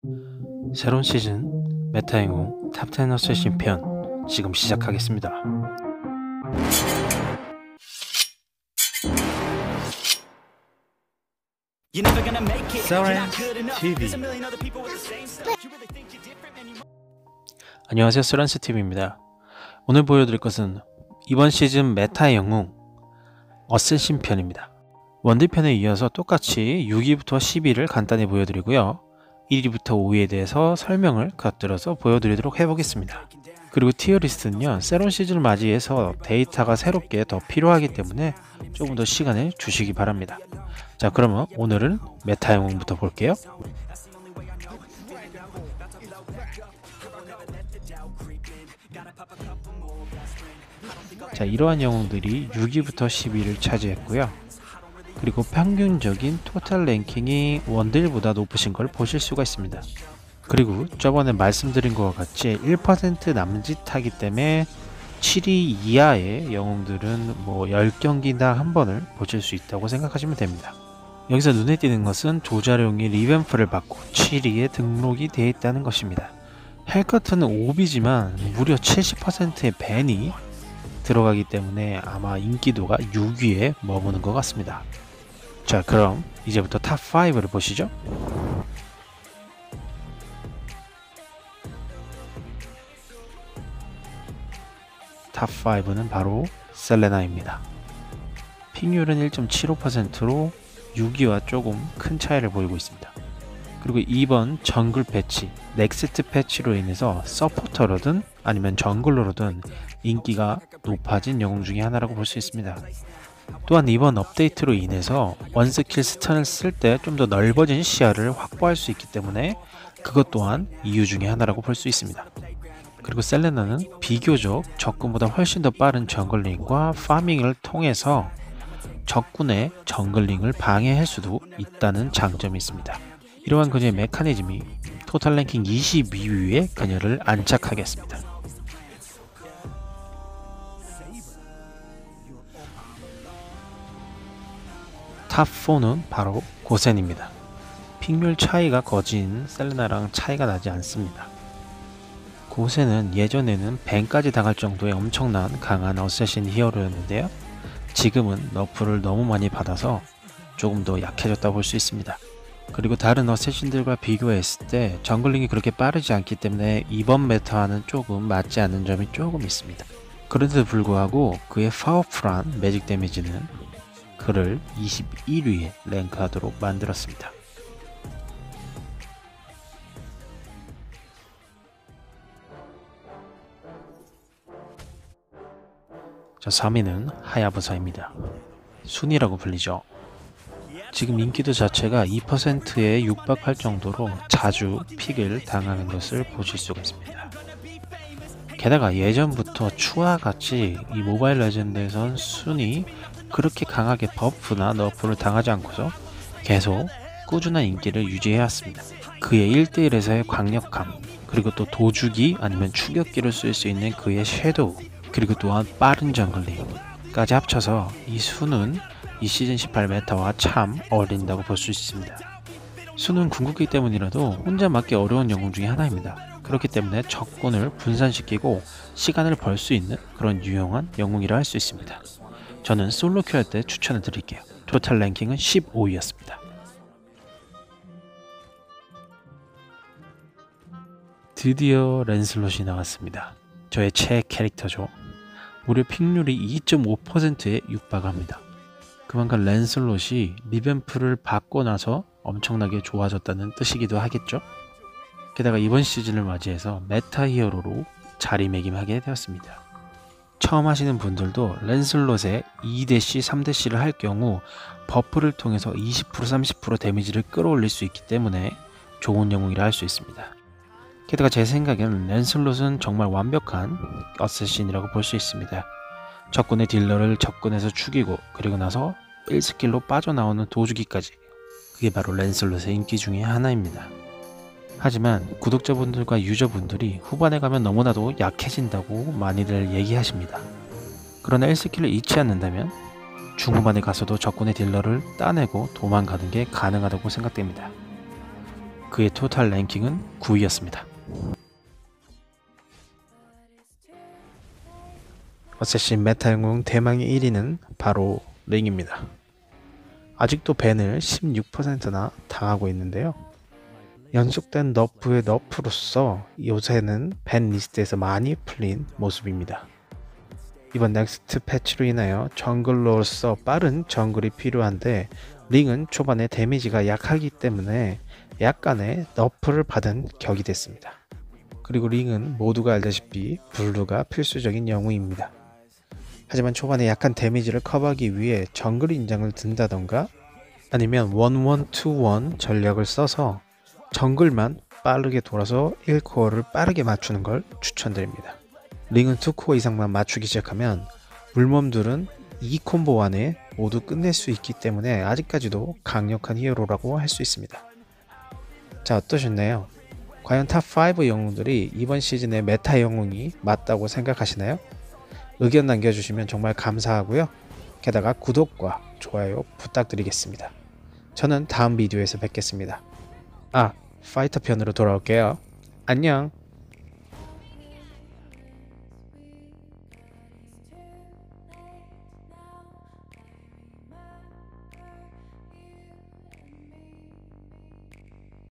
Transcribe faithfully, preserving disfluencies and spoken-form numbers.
새로운 시즌 메타 영웅 탑텐 어쌔신 편 지금 시작하겠습니다. 쏘렌티비 안녕하세요, 쏘렌티비입니다. 오늘 보여드릴 것은 이번 시즌 메타 영웅 어쌔신 편입니다. 원딜편에 이어서 똑같이 육 위부터 십 위를 간단히 보여드리고요, 일 위부터 오 위에 대해서 설명을 곁들여서 보여드리도록 해보겠습니다. 그리고 티어리스트는요, 새로운 시즌을 맞이해서 데이터가 새롭게 더 필요하기 때문에 조금 더 시간을 주시기 바랍니다. 자, 그러면 오늘은 메타 영웅부터 볼게요. 자, 이러한 영웅들이 육 위부터 십 위를 차지했고요. 그리고 평균적인 토탈 랭킹이 원딜보다 높으신 걸 보실 수가 있습니다. 그리고 저번에 말씀드린 것과 같이 일 퍼센트 남짓하기 때문에 칠 위 이하의 영웅들은 뭐 십 경기당 한 번을 보실 수 있다고 생각하시면 됩니다. 여기서 눈에 띄는 것은 조자룡이 리뱀프를 받고 칠 위에 등록이 되어 있다는 것입니다. 헬커트는 오 위지만 무려 칠십 퍼센트의 밴이 들어가기 때문에 아마 인기도가 육 위에 머무는 것 같습니다. 자, 그럼 이제부터 탑 오를 보시죠. 탑 오는 바로 셀레나입니다. 픽률은 일 점 칠오 퍼센트로 육 위와 조금 큰 차이를 보이고 있습니다. 그리고 이번 정글 패치, 넥스트 패치로 인해서 서포터로든 아니면 정글러로든 인기가 높아진 영웅 중에 하나라고 볼 수 있습니다. 또한 이번 업데이트로 인해서 원스킬 스턴을 쓸 때 좀 더 넓어진 시야를 확보할 수 있기 때문에 그것 또한 이유 중에 하나라고 볼 수 있습니다. 그리고 셀레나는 비교적 적군보다 훨씬 더 빠른 정글링과 파밍을 통해서 적군의 정글링을 방해할 수도 있다는 장점이 있습니다. 이러한 그녀의 메커니즘이 토탈 랭킹 이십이 위에 그녀를 안착하겠습니다. 탑 사는 바로 고센입니다. 픽률 차이가 거진 셀레나랑 차이가 나지 않습니다. 고센은 예전에는 밴까지 당할 정도의 엄청난 강한 어쌔신 히어로였는데요, 지금은 너프를 너무 많이 받아서 조금 더 약해졌다고 볼 수 있습니다. 그리고 다른 어쌔신들과 비교했을 때 정글링이 그렇게 빠르지 않기 때문에 이번 메타와는 조금 맞지 않는 점이 조금 있습니다. 그런데도 불구하고 그의 파워풀한 매직 데미지는 그를 이십일 위에 랭크하도록 만들었습니다. 자, 삼 위는 하야부사입니다. 순이라고 불리죠. 지금 인기도 자체가 이 퍼센트에 육박할 정도로 자주 픽을 당하는 것을 보실 수가 있습니다. 게다가 예전부터 추와 같이 이 모바일 레전드에선 순이 그렇게 강하게 버프나 너프를 당하지 않고서 계속 꾸준한 인기를 유지해왔습니다. 그의 일 대 일에서의 강력함, 그리고 또 도주기 아니면 추격기를 쓸 수 있는 그의 섀도우, 그리고 또한 빠른 정글링까지 합쳐서 이 순은 이 시즌 십팔 메타와 참 어울린다고 볼 수 있습니다. 순은 궁극기 때문이라도 혼자 맞기 어려운 영웅 중에 하나입니다. 그렇기 때문에 적군을 분산시키고 시간을 벌 수 있는 그런 유용한 영웅이라 할 수 있습니다. 저는 솔로 큐 할 때 추천을 드릴게요. 토탈 랭킹은 십오 위였습니다. 드디어 랜슬롯이 나왔습니다. 저의 최애 캐릭터죠. 무려 픽률이 이 점 오 퍼센트에 육박합니다. 그만큼 랜슬롯이 리뱀프를 받고 나서 엄청나게 좋아졌다는 뜻이기도 하겠죠. 게다가 이번 시즌을 맞이해서 메타 히어로로 자리매김하게 되었습니다. 처음 하시는 분들도 랜슬롯의 이 대시, 삼 대시를 할 경우 버프를 통해서 이십 퍼센트, 삼십 퍼센트 데미지를 끌어올릴 수 있기 때문에 좋은 영웅이라 할 수 있습니다. 게다가 제 생각에는 랜슬롯은 정말 완벽한 어쌔신이라고 볼 수 있습니다. 적군의 딜러를 접근해서 죽이고 그리고 나서 일 스킬로 빠져나오는 도주기까지, 그게 바로 랜슬롯의 인기 중에 하나입니다. 하지만 구독자분들과 유저분들이 후반에 가면 너무나도 약해진다고 많이들 얘기하십니다. 그러나 일 스킬을 잃지 않는다면 중후반에 가서도 적군의 딜러를 따내고 도망가는 게 가능하다고 생각됩니다. 그의 토탈 랭킹은 구 위였습니다. 어쌔신 메타 영웅 대망의 일 위는 바로 링입니다. 아직도 밴을 십육 퍼센트나 당하고 있는데요. 연속된 너프의 너프로서 요새는 밴 리스트에서 많이 풀린 모습입니다. 이번 넥스트 패치로 인하여 정글러로서 빠른 정글이 필요한데 링은 초반에 데미지가 약하기 때문에 약간의 너프를 받은 격이 됐습니다. 그리고 링은 모두가 알다시피 블루가 필수적인 영웅입니다. 하지만 초반에 약한 데미지를 커버하기 위해 정글 인장을 든다던가 아니면 일일이일 전략을 써서 정글만 빠르게 돌아서 일 코어를 빠르게 맞추는 걸 추천드립니다. 링은 이 코어 이상만 맞추기 시작하면 물몸들은 이 콤보 안에 모두 끝낼 수 있기 때문에 아직까지도 강력한 히어로라고 할 수 있습니다. 자, 어떠셨나요? 과연 탑 오 영웅들이 이번 시즌의 메타 영웅이 맞다고 생각하시나요? 의견 남겨주시면 정말 감사하고요. 게다가 구독과 좋아요 부탁드리겠습니다. 저는 다음 비디오에서 뵙겠습니다. 아, 파이터 편으로 돌아올게요. 안녕.